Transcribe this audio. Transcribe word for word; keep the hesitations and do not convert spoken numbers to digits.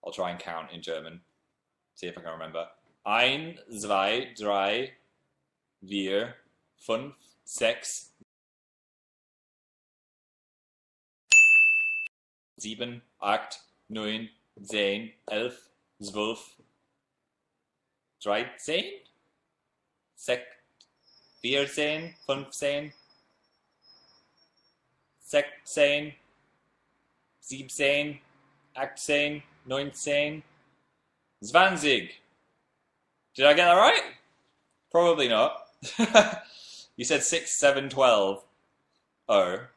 I'll try and count in German. See if I can remember. Ein, zwei, drei, vier, fünf, sechs, sieben, acht, neun, zehn, elf, zwölf, dreizehn, sech, vierzehn, fünfzehn, sechzehn, siebzehn, achtzehn, neunzehn, zwanzig. Did I get that right? Probably not. You said six, seven, twelve. Oh.